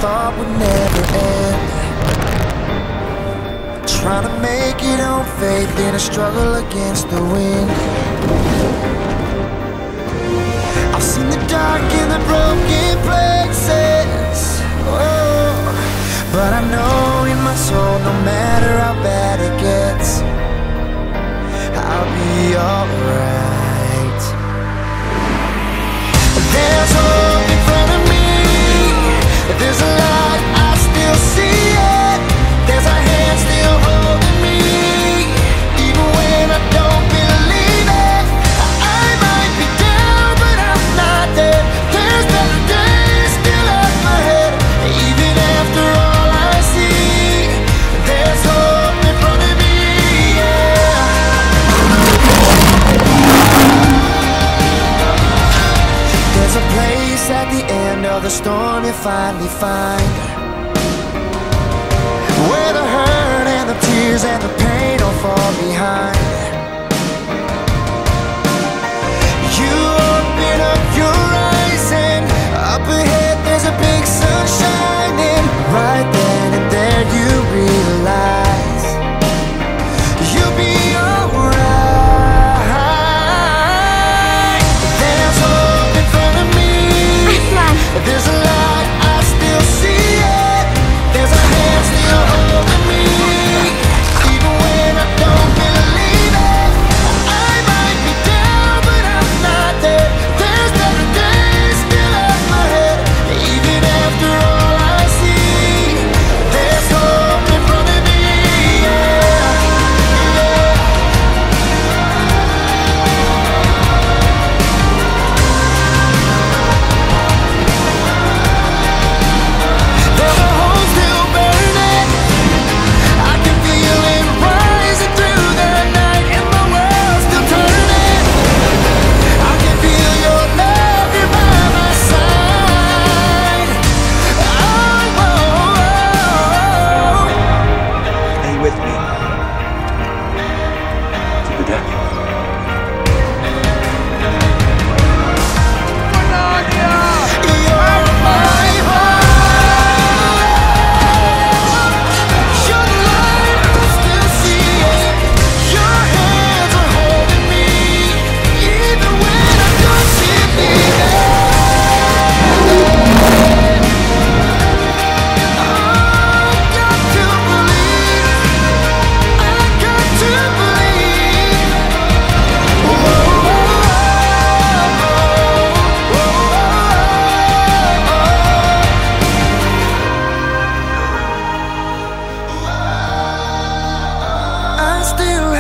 thought would never end. Trying to make it on faith in a struggle against the wind. I've seen the dark in the broken places, oh, but I know in my soul, no matter how bad it gets, I'll be alright. There's hope in front of me. There's a light, I still see it. There's a hand still holding me, even when I don't believe it. I might be down, but I'm not dead. There's better days still up ahead. Even after all I see, there's hope in front of me, yeah. There's a place at the end of the storm you finally find, where the hurt and the tears and the pain all fall behind. You open up your eyes and up ahead there's a big sun shining. Right then and there you realize you'll be alright. There's hope in front of me. There's a light, I still see it. There's a hand still holding me, even when I don't believe it. I might be down, but I'm not there. There's better days still up ahead. Even after all I see, there's hope in front of me, yeah. There's a hole still burning. I can feel it rising through the night, and the world's still turning. I can feel your love, you're by my side. Oh, Are you with me? To the death. Narnia! You're my heart. You're the light, I still see it. Your hands are holding me, even when I don't see it. I've got to believe. I've got to believe. I still